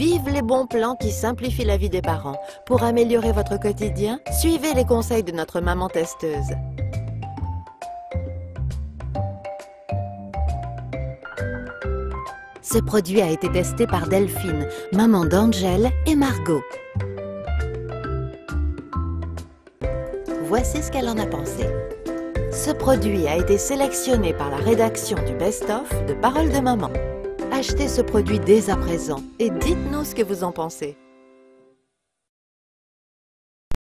Vive les bons plans qui simplifient la vie des parents. Pour améliorer votre quotidien, suivez les conseils de notre maman testeuse. Ce produit a été testé par Delphine, maman d'Angel et Margot. Voici ce qu'elle en a pensé. Ce produit a été sélectionné par la rédaction du Best-of de Paroles de maman. Achetez ce produit dès à présent et dites-nous ce que vous en pensez.